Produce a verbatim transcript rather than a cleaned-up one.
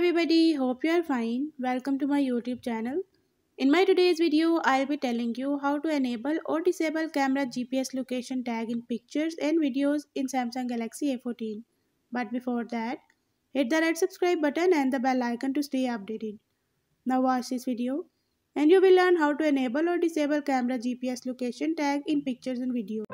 everybody, hope you are fine. Welcome to my YouTube channel. In my today's video, I'll be telling you how to enable or disable camera G P S location tag in pictures and videos in Samsung Galaxy A fourteen. But before that, hit the red subscribe button and the bell icon to stay updated. Now watch this video and you will learn how to enable or disable camera G P S location tag in pictures and videos.